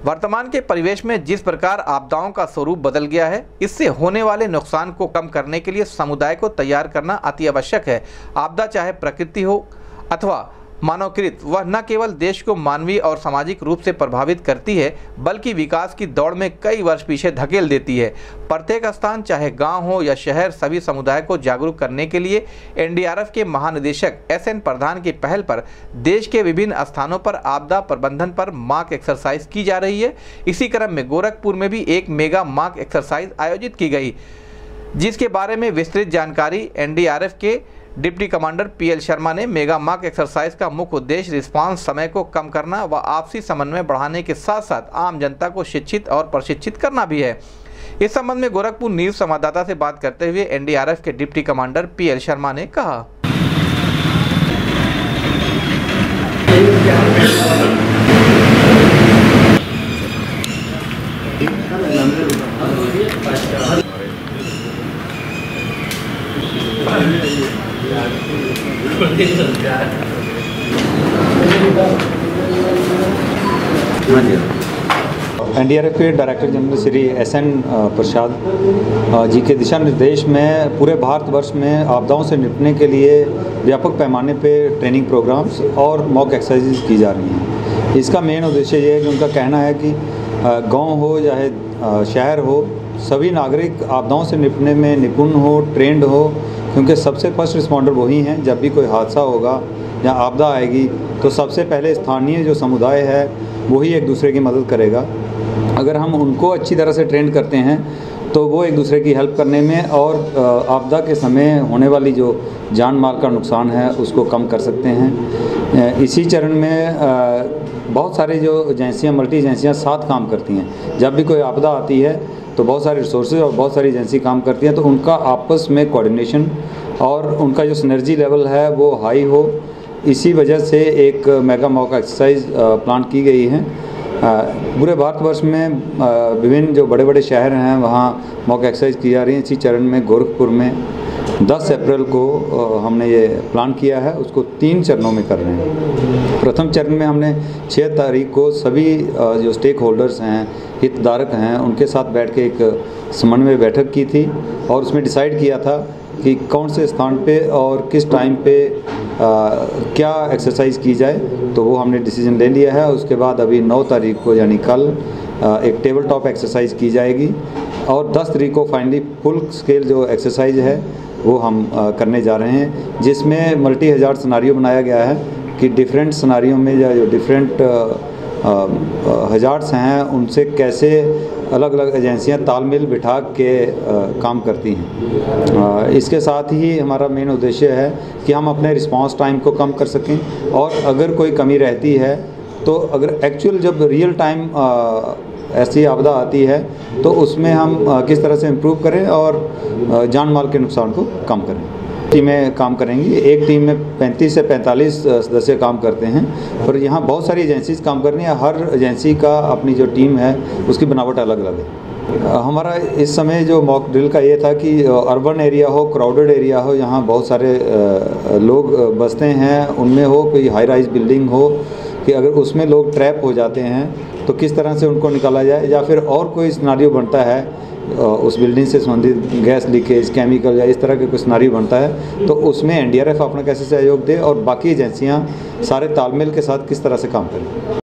वर्तमान के परिवेश में जिस प्रकार आपदाओं का स्वरूप बदल गया है, इससे होने वाले नुकसान को कम करने के लिए समुदाय को तैयार करना अति आवश्यक है। आपदा चाहे प्रकृति हो अथवा मानवकृत, वह न केवल देश को मानवीय और सामाजिक रूप से प्रभावित करती है, बल्कि विकास की दौड़ में कई वर्ष पीछे धकेल देती है। प्रत्येक स्थान, चाहे गांव हो या शहर, सभी समुदाय को जागरूक करने के लिए एनडीआरएफ के महानिदेशक एसएन प्रधान की पहल पर देश के विभिन्न स्थानों पर आपदा प्रबंधन पर मॉक एक्सरसाइज की जा रही है। इसी क्रम में गोरखपुर में भी एक मेगा मॉक एक्सरसाइज आयोजित की गई, जिसके बारे में विस्तृत जानकारी एनडीआरएफ के डिप्टी कमांडर पीएल शर्मा ने। मेगा मॉक एक्सरसाइज का मुख्य उद्देश्य रिस्पांस समय को कम करना व आपसी समन्वय बढ़ाने के साथ साथ आम जनता को शिक्षित और प्रशिक्षित करना भी है। इस संबंध में गोरखपुर न्यूज संवाददाता से बात करते हुए एनडीआरएफ के डिप्टी कमांडर पीएल शर्मा ने कहा, एनडीआरएफ के director general Shri SN Prasad ji के दिशा निर्देश में पूरे भारतवर्ष में आपदाओं से निपटने के लिए व्यापक पैमाने पे ट्रेनिंग प्रोग्राम्स और मॉक एक्सरसाइज की जा रही हैं। इसका मेन उद्देश्य ये है कि उनका कहना है कि गांव हो चाहे शहर हो, सभी नागरिक आपदाओं से निपटने में निपुण हो, ट्रेंड हो, क्योंकि सबसे फर्स्ट रिस्पॉन्डर वही हैं। जब भी कोई हादसा होगा या आपदा आएगी तो सबसे पहले स्थानीय जो समुदाय है वही एक दूसरे की मदद करेगा। अगर हम उनको अच्छी तरह से ट्रेन करते हैं तो वो एक दूसरे की हेल्प करने में और आपदा के समय होने वाली जो जान माल का नुकसान है उसको कम कर सकते हैं। इसी चरण में बहुत सारी जो एजेंसियाँ, मल्टी एजेंसियाँ साथ काम करती हैं। जब भी कोई आपदा आती है तो बहुत सारे रिसोर्सेज और बहुत सारी एजेंसी काम करती हैं, तो उनका आपस में कोऑर्डिनेशन और उनका जो सिनर्जी लेवल है वो हाई हो। इसी वजह से एक मेगा मॉक एक्सरसाइज प्लान की गई है। पूरे भारतवर्ष में विभिन्न जो बड़े बड़े शहर हैं वहाँ मॉक एक्सरसाइज की जा रही है। इसी चरण में गोरखपुर में 10 अप्रैल को हमने ये प्लान किया है, उसको 3 चरणों में कर रहे हैं। प्रथम चरण में हमने 6 तारीख को सभी जो स्टेक होल्डर्स हैं, हितधारक हैं, उनके साथ बैठ के एक समन्वय बैठक की थी और उसमें डिसाइड किया था कि कौन से स्थान पे और किस टाइम पे क्या एक्सरसाइज की जाए, तो वो हमने डिसीजन ले लिया है। उसके बाद अभी 9 तारीख को यानी कल एक टेबल टॉप एक्सरसाइज की जाएगी और 10 तारीख को फाइनली फुल स्केल जो एक्सरसाइज है वो हम करने जा रहे हैं, जिसमें मल्टी हज़ार सिनारियो बनाया गया है कि डिफरेंट सिनारियो में जो डिफरेंट हज़ार्ड्स हैं उनसे कैसे अलग अलग एजेंसियां तालमेल बिठा के काम करती हैं। इसके साथ ही हमारा मेन उद्देश्य है कि हम अपने रिस्पांस टाइम को कम कर सकें और अगर कोई कमी रहती है तो अगर एक्चुअल जब रियल टाइम ऐसी आपदा आती है तो उसमें हम किस तरह से इम्प्रूव करें और जान माल के नुकसान को कम करें। टीमें काम करेंगी। एक टीम में 35 से 45 सदस्य काम करते हैं, पर यहाँ बहुत सारी एजेंसीज काम कर रही हैं। हर एजेंसी का अपनी जो टीम है उसकी बनावट अलग अलग है। हमारा इस समय जो मॉक ड्रिल का ये था कि अर्बन एरिया हो, क्राउडेड एरिया हो, यहाँ बहुत सारे लोग बसते हैं, उनमें हो कोई हाई राइज बिल्डिंग हो कि अगर उसमें लोग ट्रैप हो जाते हैं तो किस तरह से उनको निकाला जाए, या फिर और कोई सिनारियो बनता है उस बिल्डिंग से संबंधित गैस लीकेज, केमिकल या इस तरह के कुछ सिनारियो बनता है, तो उसमें एनडीआरएफ अपना कैसे सहयोग दे और बाकी एजेंसियां सारे तालमेल के साथ किस तरह से काम करें।